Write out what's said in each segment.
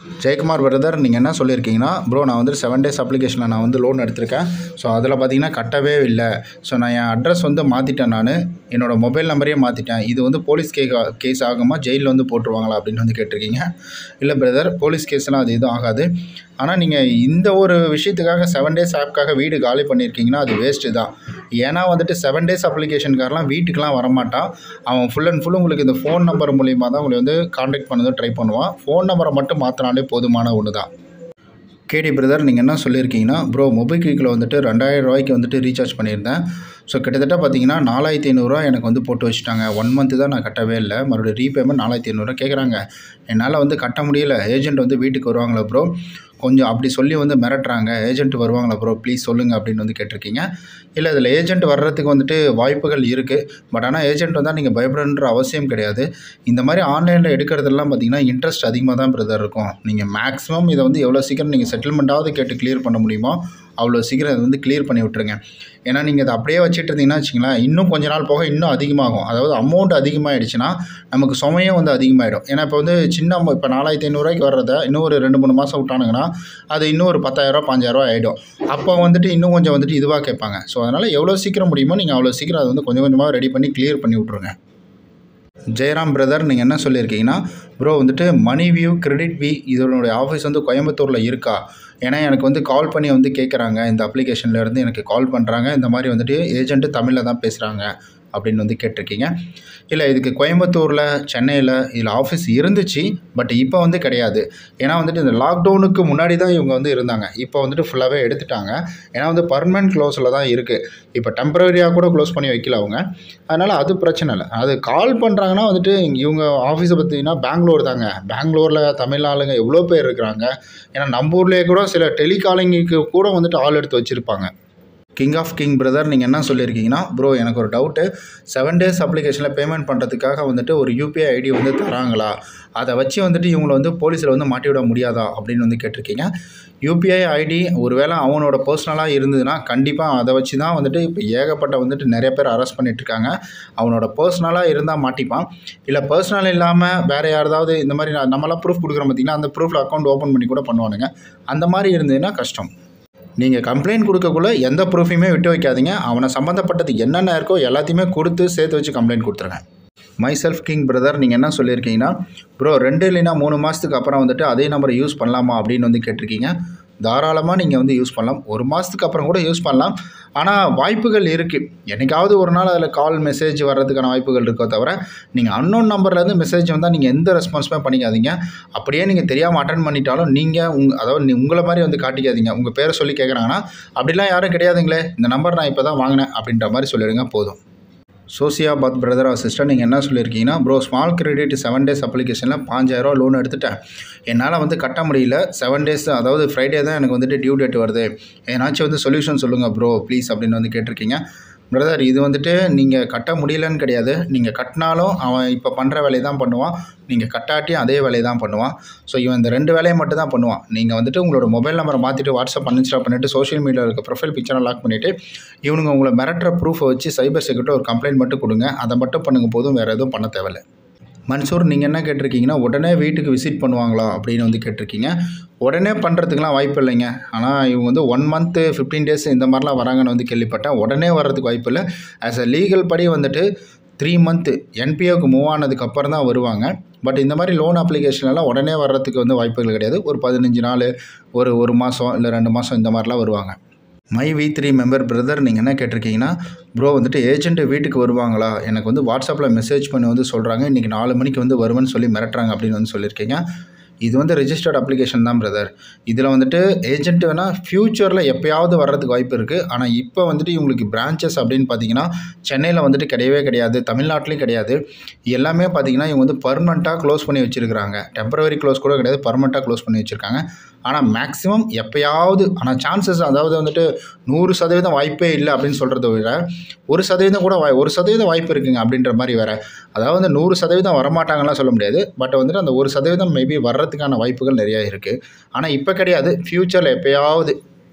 Jayakumar brother, நீங்கள் என்ன சொல்லியிருக்கீங்கன்னா, ப்ரோ நான் வந்து 7 டேஸ் அப்ளிகேஷனில் நான் வந்து லோன் எடுத்திருக்கேன். ஸோ அதில் பார்த்தீங்கன்னா கட்டவே இல்லை. ஸோ நான் என் அட்ரஸ் வந்து மாற்றிட்டேன், நான் என்னோடய மொபைல் நம்பரையே மாற்றிட்டேன். இது வந்து போலீஸ் கேஸ் ஆகுமா, ஜெயிலில் வந்து போட்டுருவாங்களா அப்படின்னு வந்து கேட்டிருக்கீங்க. இல்லை பிரதர், போலீஸ் கேஸ்லாம் அது எதுவும் ஆகாது. ஆனால் நீங்கள் இந்த ஒரு விஷயத்துக்காக 7 டேஸ் ஆப்க்காக வீடு காலி பண்ணியிருக்கீங்கன்னா அது வேஸ்ட்டு தான். ஏன்னா வந்துட்டு 7 டேஸ் அப்ளிகேஷனுக்காரெலாம் வீட்டுக்கெலாம் வரமாட்டான். அவன் ஃபுல் அண்ட் ஃபுல் உங்களுக்கு இந்த ஃபோன் நம்பர் மூலிமா தான் உங்களை வந்து கான்டாக்ட் பண்ணதும் ட்ரை பண்ணுவான். ஃபோன் நம்பரை மட்டும் மாற்றினாலே போதுமான ஒன்று தான். கேடி பிரதர், நீங்கள் என்ன சொல்லியிருக்கீங்கன்னா, ப்ரோ மொபிக்விக்கில் வந்துட்டு 2000 ரூபாய்க்கு வந்துட்டு ரீசார்ஜ் பண்ணியிருந்தேன். ஸோ கிட்டத்தட்ட பார்த்தீங்கன்னா 4500 எனக்கு வந்து போட்டு வச்சுட்டாங்க. 1 மந்த்து தான் நான் கட்டவே இல்லை. மறுபடியும் ரீபேமெண்ட் 4500 கேட்குறாங்க. என்னால் வந்து கட்ட முடியல. ஏஜென்ட் வந்து வீட்டுக்கு வருவாங்களா ப்ரோ, கொஞ்சம் அப்படி சொல்லி வந்து மிரட்டுறாங்க. ஏஜென்ட் வருவாங்களா ப்ரோ, ப்ளீஸ் சொல்லுங்கள் அப்படின்னு வந்து கேட்டிருக்கீங்க. இல்லை, இதில் ஏஜென்ட் வர்றதுக்கு வந்துட்டு வாய்ப்புகள் இருக்குது. பட் ஆனால் ஏஜென்ட் வந்தால் நீங்கள் பயப்படணுன்ற அவசியம் கிடையாது. இந்த மாதிரி ஆன்லைனில் எடுக்கிறதெல்லாம் பார்த்தீங்கன்னா இன்ட்ரெஸ்ட் அதிகமாக தான் பிரதர் இருக்கும். நீங்கள் மேக்ஸிமம் இதை வந்து எவ்வளோ சீக்கிரம் நீங்கள் செட்டில்மெண்ட்டாவது கேட்டு கிளியர் பண்ண முடியுமோ அவ்வளோ சீக்கிரம் அதை வந்து கிளியர் பண்ணி விட்ருங்க. ஏன்னா நீங்கள் அதை அப்படியே வச்சுட்டு இருந்தீங்கன்னா வச்சுங்களேன், இன்னும் கொஞ்ச நாள் போக இன்னும் அதிகமாகும். அதாவது அமௌண்ட் அதிகமாகிடுச்சுன்னா நமக்கு சுமையும் வந்து அதிகமாகிடும். ஏன்னா இப்போ வந்து இப்போ 4500 வர்றதை இன்னும் ஒரு 2-3 மாதம் விட்டானுங்கன்னா அது இன்னும் ஒரு 10,000 5,000 ஆகிடும். அப்போ வந்துட்டு இன்னும் கொஞ்சம் வந்துட்டு இதுவாக கேட்பாங்க. ஸோ அதனால் எவ்வளோ சீக்கிரம் முடியுமோ நீங்கள் அவ்வளோ சீக்கிரம் அதை வந்து கொஞ்சம் கொஞ்சமாக ரெடி பண்ணி கிளியர் பண்ணி விட்ருங்க. ஜெயராம் பிரதர், நீங்கள் என்ன சொல்லியிருக்கீங்கன்னா, ப்ரோ வந்துட்டு மணி வியூ கிரெடிட் வி இதனுடைய ஆஃபீஸ் வந்து கோயம்புத்தூரில் இருக்கா? ஏன்னா எனக்கு வந்து கால் பண்ணி வந்து கேட்குறாங்க. இந்த அப்ளிகேஷன்லேருந்து எனக்கு கால் பண்ணுறாங்க. இந்த மாதிரி வந்துட்டு ஏஜென்ட்டு தமிழில் தான் பேசுகிறாங்க அப்படின்னு வந்து கேட்டிருக்கீங்க. இல்லை, இதுக்கு கோயம்புத்தூரில், சென்னையில் இதில் ஆஃபீஸ் இருந்துச்சு. பட் இப்போ வந்து கிடையாது. ஏன்னா வந்துட்டு இந்த லாக்டவுனுக்கு முன்னாடி தான் இவங்க வந்து இருந்தாங்க. இப்போ வந்துட்டு ஃபுல்லாகவே எடுத்துட்டாங்க. ஏன்னா வந்து பர்மனெண்ட் க்ளோஸில் தான் இருக்குது. இப்போ டெம்பரரியாக கூட க்ளோஸ் பண்ணி வைக்கல அவங்க. அதனால் அது பிரச்சனை இல்லை. அது கால் பண்ணுறாங்கன்னா வந்துட்டு இவங்க ஆஃபீஸை பார்த்தீங்கன்னா பெங்களூர் தாங்க. பெங்களூரில் தமிழ் ஆளுங்க எவ்வளோ பேர் இருக்கிறாங்க. ஏன்னா நம்ம ஊர்லேயே கூட சில டெலிகாலிங்குக்கு கூட வந்துட்டு ஆள் எடுத்து வச்சுருப்பாங்க. கிங் ஆஃப் கிங் பிரதர், நீங்கள் என்ன சொல்லியிருக்கீங்கன்னா, ப்ரோ எனக்கு ஒரு டவுட்டு. 7 டேஸ் அப்ளிகேஷனில் பேமெண்ட் பண்ணுறதுக்காக வந்துட்டு ஒரு யூபிஐ ஐடி வந்து தராங்களா? அதை வச்சு வந்துட்டு இவங்களை வந்து போலீஸில் வந்து மாட்டி விட முடியாதா அப்படின்னு வந்து கேட்டிருக்கீங்க. யூபிஐ ஐடி ஒரு வேளை அவனோட பர்சனலாக இருந்ததுன்னா கண்டிப்பாக அதை வச்சு தான் வந்துட்டு இப்போ ஏகப்பட்ட வந்துட்டு நிறைய பேர் அரெஸ்ட் பண்ணிகிட்ருக்காங்க. அவனோட பர்சனலாக இருந்தால் மாட்டிப்பான். இல்லை பர்சனல் இல்லாமல் வேறு யாராவது இந்த மாதிரி நம்மளாம் ப்ரூஃப் கொடுக்குறோம் பார்த்திங்கன்னா, அந்த ப்ரூஃபில் அக்கௌண்ட் ஓப்பன் பண்ணி கூட பண்ணுவானுங்க. அந்த மாதிரி இருந்ததுன்னா கஷ்டம். நீங்கள் கம்ப்ளைண்ட் கொடுக்கக்குள்ள எந்த ப்ரூஃபையுமே விட்டு வைக்காதீங்க. அவனை சம்மந்தப்பட்டது என்னென்ன இருக்கோ எல்லாத்தையுமே கொடுத்து சேர்த்து வச்சு கம்ப்ளைண்ட் கொடுத்துருங்க. மை செல்ஃப் கிங் பிரதர், நீங்கள் என்ன சொல்லியிருக்கீங்கன்னா, ப்ரோ 2 இல்லைனா 3 மாதத்துக்கு அப்புறம் வந்துட்டு அதே நம்பரை யூஸ் பண்ணலாமா அப்படின்னு வந்து கேட்டிருக்கீங்க. தாராளமாக நீங்கள் வந்து யூஸ் பண்ணலாம். 1 மாதத்துக்கு அப்புறம் கூட யூஸ் பண்ணலாம். ஆனால் வாய்ப்புகள் இருக்குது. என்றைக்காவது ஒரு நாள் அதில் கால் மெசேஜ் வர்றதுக்கான வாய்ப்புகள் இருக்கோ தவிர, நீங்கள் அன்னோன் நம்பர்லேருந்து மெசேஜ் வந்தால் நீங்கள் எந்த ரெஸ்பான்ஸுமே பண்ணிக்காதீங்க. அப்படியே நீங்கள் தெரியாமல் அட்டன் பண்ணிட்டாலும் நீங்கள் அதாவது உங்களை மாதிரி வந்து காட்டிக்காதீங்க. உங்கள் பேரை சொல்லி கேட்குறாங்கன்னா, அப்படிலாம் யாரும் கிடையாதுங்களே, இந்த நம்பர் நான் இப்போ தான் வாங்கினேன் அப்படின்ற மாதிரி சொல்லிடுங்க போதும். சோசியாபாத் பிரதர் ஆர் சிஸ்டர், நீங்கள் என்ன சொல்லியிருக்கீங்கன்னா, ப்ரோ ஸ்மால் கிரெடிட் 7 டேஸ் அப்ளிகேஷனில் 5000 லோன் எடுத்துட்டேன். என்னால் வந்து கட்ட முடியல. 7 டேஸ் அதாவது ஃப்ரைடே தான் எனக்கு வந்துட்டு டியூ டேட் வருது. ஏன்னாச்சும் வந்து சொல்யூஷன் சொல்லுங்கள் ப்ரோ ப்ளீஸ் அப்படின்னு வந்து கேட்டிருக்கீங்க. பிரதர், இது வந்துட்டு நீங்கள் கட்ட முடியலன்னு கிடையாது. நீங்கள் கட்டினாலும் அவன் இப்போ பண்ணுற வேலையை தான் பண்ணுவான். நீங்கள் கட்டாட்டியும் அதே வேலையை தான் பண்ணுவான். ஸோ இவன் இந்த 2 வேலையை மட்டும் தான் பண்ணுவான். நீங்கள் வந்துட்டு உங்களோட மொபைல் நம்பரை மாற்றிட்டு வாட்ஸ்அப் அன்இன்ஸ்டால் பண்ணிவிட்டு சோஷியல் மீடியாவில் இருக்க ப்ரொஃபைல் பிக்சரை லாக் பண்ணிவிட்டு இவனுங்க உங்களை மிரட்டுற ப்ரூஃபை வச்சு சைபர் செக்யூரிட்டி ஒரு கம்ப்ளைண்ட் மட்டும் கொடுங்க. அதை மட்டும் பண்ணுங்க போதும், வேறு எதுவும் பண்ண தேவையில்லை. மன்சூர், நீங்கள் என்ன கேட்டிருக்கீங்கன்னா, உடனே வீட்டுக்கு விசிட் பண்ணுவாங்களா அப்படின்னு வந்து கேட்டிருக்கீங்க. உடனே பண்ணுறதுக்கெலாம் வாய்ப்பு இல்லைங்க. ஆனால் இவங்க வந்து 1 மந்த்து 15 டேஸ் இந்த மாதிரிலாம் வராங்கன்னு வந்து கேள்விப்பட்டேன். உடனே வர்றதுக்கு வாய்ப்பு இல்லை. ஆஸ் அ லீகல் படி வந்துட்டு 3 மந்த்து என்பிஓக்கு மூவ் ஆனதுக்கப்புறம் தான் வருவாங்க. பட் இந்த மாதிரி லோன் அப்ளிகேஷன்லாம் உடனே வர்றதுக்கு வந்து வாய்ப்புகள் கிடையாது. ஒரு 15 நாள், ஒரு மாதம் இல்லை 2 மாதம் இந்த மாதிரிலாம் வருவாங்க. மை V3 மெம்பர் பிரதர், நீங்கள் என்ன கேட்டிருக்கீங்கன்னா, ப்ரோ வந்துட்டு ஏஜென்ட்டு வீட்டுக்கு வருவாங்களா? எனக்கு வந்து வாட்ஸ்அப்பில் மெசேஜ் பண்ணி வந்து சொல்கிறாங்க, இன்றைக்கி 4 மணிக்கு வந்து வருவேன்னு சொல்லி மிரட்டுறாங்க அப்படின்னு வந்து சொல்லியிருக்கீங்க. இது வந்து ரெஜிஸ்டர்ட் அப்ளிகேஷன் தான் பிரதர். இதில் வந்துட்டு ஏஜென்ட் வேணால் ஃப்யூச்சரில் எப்போயாவது வர்றதுக்கு வாய்ப்பு இருக்குது. ஆனால் இப்போ வந்துட்டு இவங்களுக்கு பிரான்ச்சஸ் அப்படின்னு பார்த்தீங்கன்னா சென்னையில் வந்துட்டு கிடையவே கிடையாது, தமிழ்நாட்டிலையும் கிடையாது. எல்லாமே பார்த்தீங்கன்னா இவங்க வந்து பர்மனெண்ட்டாக க்ளோஸ் பண்ணி வச்சுருக்காங்க. டெம்பரவரி க்ளோஸ் கூட கிடையாது, பர்மனெண்ட்டாக க்ளோஸ் பண்ணி வச்சுருக்காங்க. ஆனால் மேக்ஸிமம் எப்போயாவது, ஆனால் சான்சஸ் அதாவது வந்துட்டு 100% வாய்ப்பே இல்லை அப்படின்னு சொல்கிறத விட 1% கூட 1% வாய்ப்பு இருக்குங்க அப்படின்ற மாதிரி வேறு. அதாவது 100% வரமாட்டாங்கலாம் சொல்ல முடியாது. பட் வந்துட்டு அந்த 1% மேபி வர்றதுக்கான வாய்ப்புகள் நிறையா இருக்குது. ஆனால் இப்போ கிடையாது, ஃப்யூச்சரில் எப்போயாவது.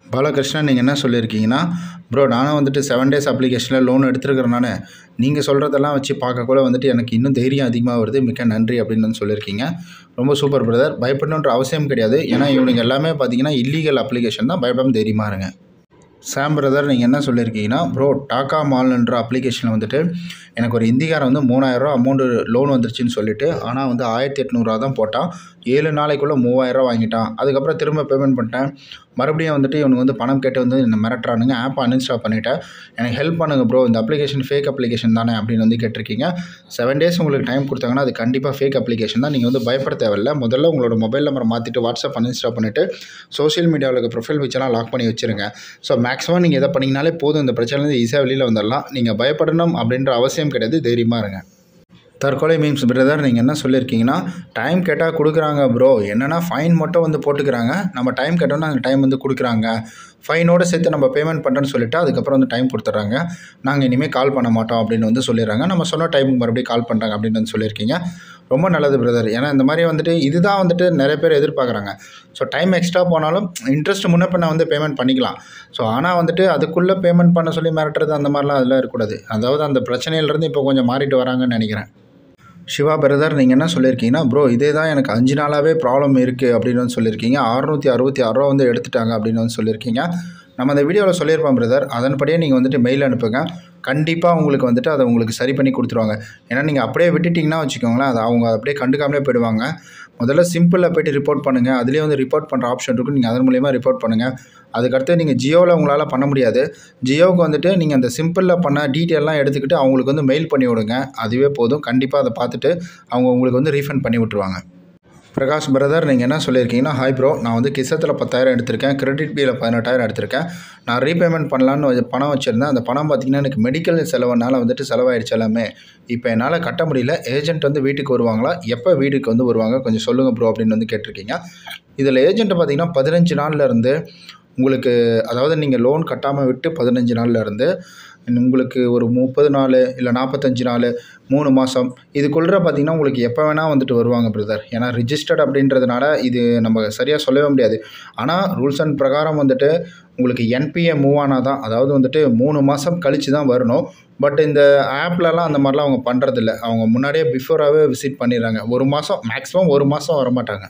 பாலகிருஷ்ணன் நீங்கள் என்ன சொல்லியிருக்கீங்கன்னா, ப்ரோ நானும் வந்துட்டு 7 டேஸ் அப்ளிகேஷனில் லோன் எடுத்துருக்கிறேன் நீங்கள் சொல்கிறதெல்லாம் வச்சு பார்க்கக்குள்ள வந்துட்டு எனக்கு இன்னும் தைரியம் அதிகமாக வருது. மிக்க நன்றி அப்படின்னு வந்து சொல்லியிருக்கீங்க. ரொம்ப சூப்பர் பிரதர். பயப்படணுன்ற அவசியம் கிடையாது. ஏன்னா இவனுங்க எல்லாமே பார்த்தீங்கன்னா இல்லீகல் அப்ளிகேஷன் தான். பயப்படாமல் தைரியமாக இருங்க. சாம் பிரதர் நீங்கள் என்ன சொல்லியிருக்கீங்கன்னா, ப்ரோ டாக்கா மால்ன்ற அப்ளிகேஷனில் வந்துட்டு எனக்கு ஒரு இந்திக்காரன் வந்து 3000 ரூபா அமௌண்ட்டு லோன் வந்துருச்சுன்னு சொல்லிட்டு, ஆனால் வந்து 1800 தான் போட்டான். 7 நாளைக்குள்ளே 3000 வாங்கிட்டான். அதுக்கப்புறம் திரும்ப பேமெண்ட் பண்ணிட்டேன். மறுபடியும் வந்துட்டு இவனுக்கு வந்து பணம் கேட்டு வந்து என்னை மிரட்டுறானுங்க. ஆப்பை அன்இன்ஸ்டால் பண்ணிவிட்டேன். எனக்கு ஹெல்ப் பண்ணுங்கள் ப்ரோ, இந்த அப்ளிகேஷன் ஃபேக் அப்ளிகேஷன் தானே அப்படின்னு வந்து கேட்டிருக்கீங்க. 7 டேஸ் உங்களுக்கு டைம் கொடுத்தாங்கன்னா அது கண்டிப்பாக ஃபேக் அப்ளிகேஷன் தான். நீங்கள் வந்து பயப்பட தேவையில்லை. முதல்ல உங்களோட மொபைல் நம்பரை மாற்றிட்டு வாட்ஸ்அப் அன்இன்ஸ்டால் பண்ணிவிட்டு சோஷியல் மீடியாவில் இருக்க ப்ரொஃபைல் பிக்சர்லாம் லாக் பண்ணி வச்சுருங்க. ஸோ மேக்ஸிமம் நீங்கள் எதை பண்ணிங்கனாலே போதும், இந்த பிரச்சனைலேருந்து ஈஸியாக வெளியில் வந்துடலாம். நீங்கள் பயப்படணும் அப்படின்ற அவசியம் கிடையாது. தைரியமாக இருங்க. தற்கொலை மீம்ஸ் பிரதர் நீங்கள் என்ன சொல்லியிருக்கீங்கன்னா, டைம் கேட்டால் கொடுக்குறாங்க ப்ரோ. என்னென்னா ஃபைன் மட்டும் வந்து போட்டுக்கிறாங்க. நம்ம டைம் கேட்டோம்னா அந்த டைம் வந்து கொடுக்குறாங்க. ஃபைனோடு சேர்த்து நம்ம பேமெண்ட் பண்ணுறேன்னு சொல்லிவிட்டு அதுக்கப்புறம் வந்து டைம் கொடுத்துட்றாங்க. நாங்கள் இனிமேல் கால் பண்ண மாட்டோம் அப்படின்னு வந்து சொல்லிடுறாங்க. நம்ம சொன்ன டைமுக்கு மறுபடியும் கால் பண்ணுறாங்க அப்படின்னு வந்து சொல்லியிருக்கீங்க. ரொம்ப நல்லது பிரதர். ஏன்னா இந்த மாதிரி வந்துட்டு இதுதான் வந்துட்டு நிறைய பேர் எதிர்பார்க்குறாங்க. ஸோ டைம் எக்ஸ்ட்ரா போனாலும் இன்ட்ரெஸ்ட் முன்ன பின்ன வந்து பேமெண்ட் பண்ணிக்கலாம். ஸோ ஆனால் வந்துட்டு அதுக்குள்ளே பேமெண்ட் பண்ண சொல்லி மிரட்டுறது அந்த மாதிரிலாம் அதெல்லாம் இருக்கக்கூடாது. அதாவது அந்த பிரச்சனையிலேருந்து இப்போ கொஞ்சம் மாறிட்டு வராங்கன்னு நினைக்கிறேன். சிவா பிரதர் நீங்கள் என்ன சொல்லியிருக்கீங்கன்னா, ப்ரோ இதே தான் எனக்கு 5 நாளாகவே ப்ராப்ளம் இருக்குது அப்படின்னு வந்து சொல்லியிருக்கீங்க. 666 ரூபா வந்து எடுத்துட்டாங்க அப்படின்னு வந்து சொல்லியிருக்கீங்க. நம்ம அந்த வீடியோவில் சொல்லியிருப்போம் பிரதர். அதன்படியே நீங்கள் வந்துட்டு மெயில் அனுப்புங்க. கண்டிப்பாக உங்களுக்கு வந்துட்டு அதை உங்களுக்கு சரி பண்ணி கொடுத்துருவாங்க. ஏன்னா நீங்கள் அப்படியே விட்டுட்டிங்கன்னா வச்சுக்கோங்களேன், அதை அவங்க அப்படியே கண்டுக்காமலே போயிடுவாங்க. முதல்ல சிம்பிளில் போய்ட்டு ரிப்போர்ட் பண்ணுங்கள். அதுலேயே வந்து ரிப்போர்ட் பண்ணுற ஆப்ஷன் இருக்கும். நீங்கள் அதன் மூலிமா ரிப்போர்ட் பண்ணுங்கள். அதுக்கடுத்து நீங்கள் ஜியோவில் உங்களால் பண்ண முடியாது. ஜியோவுக்கு வந்துட்டு நீங்கள் அந்த சிம்பிளில் பண்ண டீட்டெயிலெலாம் எடுத்துக்கிட்டு அவங்களுக்கு வந்து மெயில் பண்ணி விடுங்க. அதுவே போதும். கண்டிப்பாக அதை பார்த்துட்டு அவங்க உங்களுக்கு வந்து ரீஃபண்ட் பண்ணி விட்ருவாங்க. பிரகாஷ் பிரதர் நீங்கள் என்ன சொல்லியிருக்கீங்கன்னா, ஹாய் ப்ரோ நான் வந்து கிசத்தில் 10,000 எடுத்திருக்கேன். கிரெடிட் பியில் 18,000 எடுத்திருக்கேன். நான் ரீபேமெண்ட் பண்ணலான்னு பணம் வச்சுருந்தேன். அந்த பணம் பார்த்திங்கன்னா எனக்கு மெடிக்கல் செலவுனால வந்துட்டு செலவாயிடுச்சு எல்லாமே. இப்போ என்னால் கட்ட முடியல. ஏஜென்ட் வந்து வீட்டுக்கு வருவாங்களா? எப்போ வீட்டுக்கு வந்து வருவாங்க? கொஞ்சம் சொல்லுங்கள் ப்ரோ அப்படின்னு வந்து கேட்டிருக்கீங்க. இதில் ஏஜென்ட் பார்த்திங்கன்னா 15 நாள்லேருந்து உங்களுக்கு, அதாவது நீங்கள் லோன் கட்டாமல் விட்டு 15 நாள்லேருந்து உங்களுக்கு ஒரு 30 நாள் இல்லை 45 நாள் 3 மாதம் இதுக்குள்ளே பார்த்திங்கன்னா உங்களுக்கு எப்போ வேணால் வந்துட்டு வருவாங்க பிரதர். ஏன்னா ரிஜிஸ்டர்ட் அப்படின்றதுனால இது நம்ம சரியாக சொல்லவே முடியாது. ஆனால் ரூல்ஸ் அண்ட் பிரகாரம் வந்துட்டு உங்களுக்கு என்பிஏ மூவ் ஆனால் தான், அதாவது வந்துட்டு 3 மாதம் கழித்து தான் வரணும். பட் இந்த ஆப்லலாம் அந்த மாதிரிலாம் அவங்க பண்ணுறதில்ல. அவங்க முன்னாடியே பிஃபோராகவே விசிட் பண்ணிடுறாங்க. 1 மாதம் மேக்ஸிமம் 1 மாதம் வரமாட்டாங்க.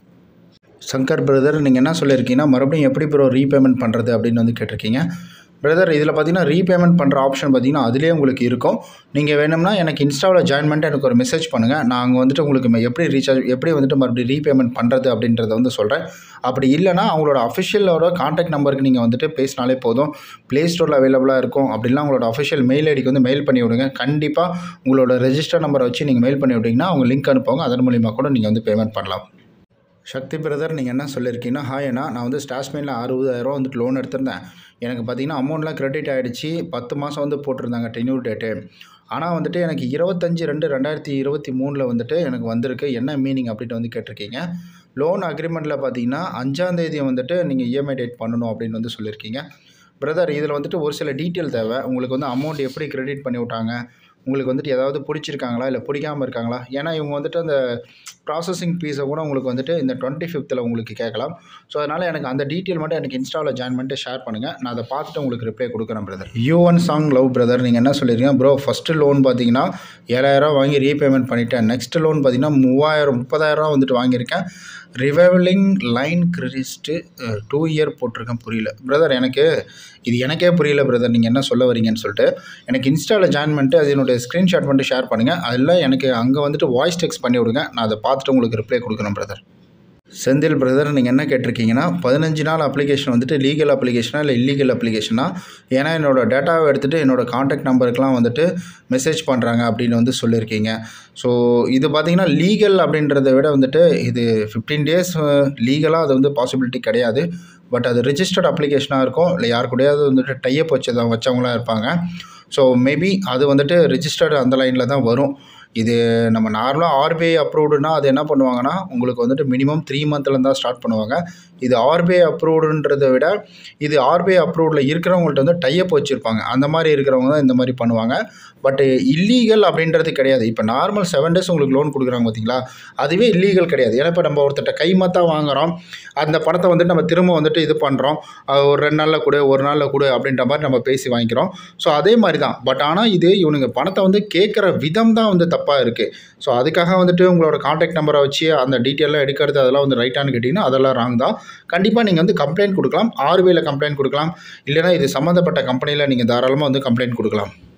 சங்கர் பிரதர் நீங்கள் என்ன சொல்லியிருக்கீங்கன்னா, மறுபடியும் எப்படி ப்ரோ ரீபேமெண்ட் பண்ணுறது அப்படின்னு வந்து கேட்டிருக்கீங்க. பிரதர் இதில் பார்த்தீங்கன்னா ரீபேமெண்ட் பண்ணுற ஆப்ஷன் பார்த்தீங்கன்னா அதிலே உங்களுக்கு இருக்கும். நீங்கள் வேணும்னா எனக்கு இன்ஸ்டாவில் ஜாயின் பண்ணிட்டு எனக்கு ஒரு மெசேஜ் பண்ணுங்கள். நாங்கள் வந்துட்டு உங்களுக்கு எப்படி வந்துட்டு மறுபடியும் ரீபேமெண்ட் பண்ணுறது அப்படின்றத வந்து சொல்கிறேன். அப்படி இல்லைனா அவங்களோட அஃபிஷியலோட கான்டாக்ட் நம்பருக்கு நீங்கள் வந்துட்டு பேசினாலே போதும். ப்ளே ஸ்டோரில் அவைலபிளாக இருக்கும். அப்படிலாம் உங்களோட அஃபிஷியல் மெயில் ஐடிக்கு வந்து மெயில் பண்ணி விடுங்க. கண்டிப்பாக உங்களோட ரெஜிஸ்டர் நம்பரை வச்சு நீங்கள் மெயில் பண்ணி விட்டிங்கன்னா அவங்க லிங்க் அனுப்புவாங்க. அதன் மூலிமா கூட நீங்கள் வந்து பேமெண்ட் பண்ணலாம். சக்தி பிரதர் நீங்கள் என்ன சொல்லியிருக்கீங்கன்னா, ஹாய் அண்ணா நான் வந்து ஸ்டாஷ்மெயினில் 60,000 வந்துட்டு லோன் எடுத்திருந்தேன். எனக்கு பார்த்தீங்கன்னா அமௌண்ட்லாம் கிரெடிட் ஆகிடுச்சு. 10 மாதம் வந்து போட்டிருந்தாங்க டென்யூர் டேட்டு. ஆனால் வந்துட்டு எனக்கு 25/2/2023 வந்துட்டு எனக்கு வந்திருக்கு. என்ன மீனிங் அப்படின்ட்டு வந்து கேட்டிருக்கீங்க. லோன் அக்ரிமெண்ட்டில் பார்த்தீங்கன்னா 5ஆம் தேதி வந்துட்டு நீங்கள் இஎம்ஐ டேட் பண்ணணும் அப்படின்னு வந்து சொல்லியிருக்கீங்க. பிரதர் இதில் வந்துட்டு ஒரு சில டீட்டெயில் தேவை. உங்களுக்கு வந்து அமௌண்ட் எப்படி கிரெடிட் பண்ணி விட்டாங்க, உங்களுக்கு வந்துட்டு ஏதாவது பிடிச்சிருக்காங்களா இல்லை பிடிக்காமல் இருக்காங்களா? ஏன்னா இவங்க வந்துட்டு அந்த ப்ராசஸிங் ஃபீஸை கூட உங்களுக்கு வந்துட்டு இந்த 25th உங்களுக்கு கேட்கலாம். ஸோ அதனால் எனக்கு அந்த டீட்டெயில் மட்டும் எனக்கு இன்ஸ்டாவில் ஜாயின் பண்ணிட்டு ஷேர் பண்ணுங்கள். நான் அதை பார்த்துட்டு உங்களுக்கு ரிப்ளை கொடுக்குறேன் பிரதர். யூ1 சாங் லவ் பிரதர் நீங்கள் என்ன சொல்லியிருக்கீங்க, ப்ரோ ஃபஸ்ட்டு லோன் பார்த்தீங்கன்னா 7,000 வாங்கி ரீபேமெண்ட் பண்ணிவிட்டேன். நெக்ஸ்ட் லோன் பார்த்தீங்கன்னா 30,000 வந்துட்டு வாங்கியிருக்கேன். ரிவைவலிங் லைன் கிரெடிட்டு 2 இயர் போட்டிருக்கேன். புரியல பிரதர், எனக்கே புரியல பிரதர் நீங்கள் என்ன சொல்ல வரீங்கன்னு சொல்லிட்டு. எனக்கு இன்ஸ்டாவில் ஜாயின் பண்ணிட்டு அது என்னோடய ஸ்க்ரீன்ஷாட் பண்ணிட்டு ஷேர் பண்ணுங்கள். அதில் எனக்கு அங்கே வந்துட்டு வாய்ஸ் டெக்ஸ்ட் பண்ணி விடுங்க. நான் அதை பார்த்துட்டு உங்களுக்கு ரிப்ளை கொடுக்கணும் பிரதர். செந்தில் பிரதர் நீங்கள் என்ன கேட்டிருக்கீங்கன்னா, 15 நாள் அப்ளிகேஷன் வந்துட்டு லீகல் அப்ளிகேஷனா இல்லை இல்லீகல் அப்ளிகேஷனா? ஏன்னா என்னோடய டேட்டாவை எடுத்துகிட்டு என்னோடய கான்டாக்ட் நம்பருக்கெலாம் வந்துட்டு மெசேஜ் பண்ணுறாங்க அப்படின்னு வந்து சொல்லியிருக்கீங்க. ஸோ இது பார்த்திங்கன்னா லீகல் அப்படின்றத விட வந்துட்டு இது 15 டேஸ் லீகலாக அது வந்து பாசிபிலிட்டி கிடையாது. பட் அது ரிஜிஸ்டர்ட் அப்ளிகேஷனாக இருக்கும். இல்லை யார் கூடயாவது வந்துட்டு டைப் வச்சவங்களாக இருப்பாங்க. ஸோ மேபி அது வந்துட்டு ரிஜிஸ்டர்டு அந்த லைனில் தான் வரும். இது நம்ம நார்மலாக ஆர்பிஐ அப்ரூவ்டுனா அது என்ன பண்ணுவாங்கன்னா உங்களுக்கு வந்துட்டு மினிமம் 3 மந்த்லேருந்து தான் ஸ்டார்ட் பண்ணுவாங்க. இது ஆர்பிஐ அப்ரூவ்டுன்றதை விட இது ஆர்பிஐ அப்ரூவ்டில் இருக்கிறவங்கள்ட்ட வந்து டைப் வச்சுருப்பாங்க. அந்த மாதிரி இருக்கிறவங்க தான் இந்த மாதிரி பண்ணுவாங்க. பட் இல்லீகல் அப்படின்றது கிடையாது. இப்போ நார்மல் 7 டேஸ் உங்களுக்கு லோன் கொடுக்குறாங்க பார்த்தீங்களா, அதுவே இல்லீகல் கிடையாது. ஏன்னா இப்போ நம்ம ஒருத்தர்கிட்ட கைமாத்தா வாங்குகிறோம், அந்த பணத்தை வந்துட்டு நம்ம திரும்ப வந்துட்டு இது பண்ணுறோம், ஒரு 2 நாளில் கொடு, ஒரு நாளில் கொடு அப்படின்ற மாதிரி நம்ம பேசி வாங்கிக்கிறோம். ஸோ அதே மாதிரி தான். பட் ஆனால் இது இவனுங்க பணத்தை வந்து கேட்குற விதம் தான் வந்து தப்பாக இருக்குது. ஸோ அதுக்காக வந்துட்டு உங்களோட கான்டாக்ட் நம்பரை வச்சு அந்த டீட்டெயிலாம் எடுக்கிறது அதெல்லாம் வந்து ரைட்டானு கேட்டிங்கன்னா அதெல்லாம் ராங் தான். கண்டிப்பாக நீங்கள் வந்து கம்ப்ளைண்ட் கொடுக்கலாம். ஆர்பிஐயில் கம்ப்ளைண்ட் கொடுக்கலாம். இல்லைனா இது சம்மந்தப்பட்ட கம்பெனியில் நீங்கள் தாராளமாக வந்து கம்ப்ளைண்ட் கொடுக்கலாம்.